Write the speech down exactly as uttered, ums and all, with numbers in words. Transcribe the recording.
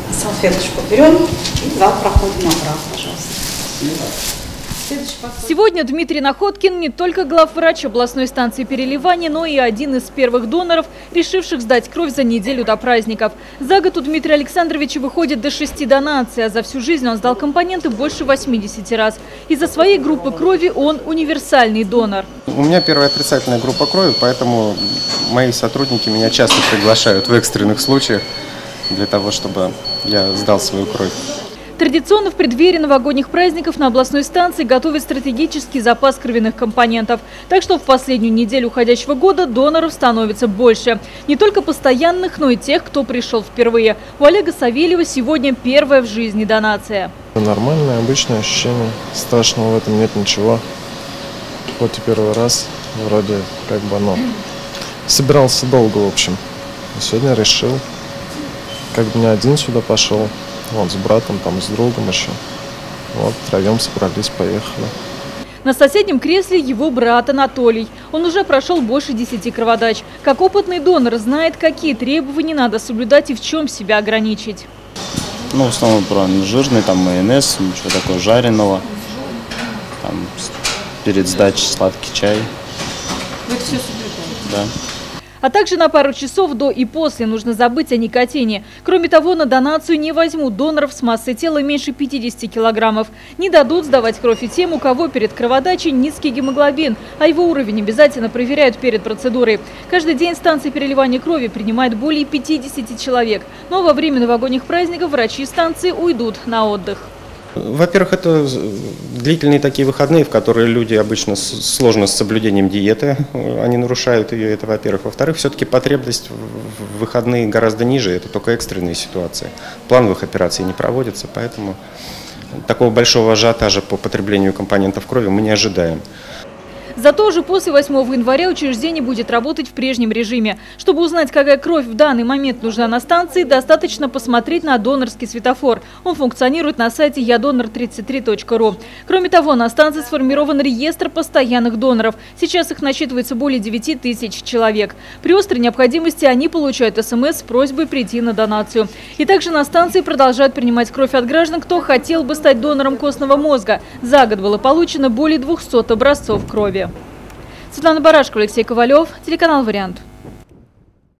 Салфеточку берем и два проходим направо, пожалуйста. Сегодня Дмитрий Находкин не только главврач областной станции переливания, но и один из первых доноров, решивших сдать кровь за неделю до праздников. За год у Дмитрия Александровича выходит до шести донаций, а за всю жизнь он сдал компоненты больше восьмидесяти раз. Из-за своей группы крови он универсальный донор. У меня первая отрицательная группа крови, поэтому мои сотрудники меня часто приглашают в экстренных случаях для того, чтобы я сдал свою кровь. Традиционно в преддверии новогодних праздников на областной станции готовят стратегический запас кровяных компонентов. Так что в последнюю неделю уходящего года доноров становится больше. Не только постоянных, но и тех, кто пришел впервые. У Олега Савельева сегодня первая в жизни донация. Нормальное, обычное ощущение. Страшного в этом нет ничего. Хоть и первый раз, вроде как бы, но собирался долго, в общем. И сегодня решил, как бы не один сюда пошел. Вот, с братом, там, с другом еще. Вот, втроем собрались, поехали. На соседнем кресле его брат Анатолий. Он уже прошел больше десяти кроводач. Как опытный донор знает, какие требования надо соблюдать и в чем себя ограничить. Ну, в основном про жирный, там, майонез, ничего такого жареного. Там, перед сдачей сладкий чай. Вы это все соблюдаете? Да. А также на пару часов до и после нужно забыть о никотине. Кроме того, на донацию не возьмут доноров с массой тела меньше пятидесяти килограммов. Не дадут сдавать кровь и тем, у кого перед кроводачей низкий гемоглобин, а его уровень обязательно проверяют перед процедурой. Каждый день станция переливания крови принимает более пятидесяти человек. Но во время новогодних праздников врачи станции уйдут на отдых. Во-первых, это длительные такие выходные, в которые люди обычно сложно с соблюдением диеты, они нарушают ее, это во-первых. Во-вторых, все-таки потребность в выходные гораздо ниже, это только экстренные ситуации. Плановых операций не проводится, поэтому такого большого ажиотажа по потреблению компонентов крови мы не ожидаем. Зато уже после восьмого января учреждение будет работать в прежнем режиме. Чтобы узнать, какая кровь в данный момент нужна на станции, достаточно посмотреть на донорский светофор. Он функционирует на сайте я донор тридцать три точка ру. Кроме того, на станции сформирован реестр постоянных доноров. Сейчас их насчитывается более девяти тысяч человек. При острой необходимости они получают смс с просьбой прийти на донацию. И также на станции продолжают принимать кровь от граждан, кто хотел бы стать донором костного мозга. За год было получено более двухсот образцов крови. Светлана Барашкова, Алексей Ковалев, телеканал «Вариант».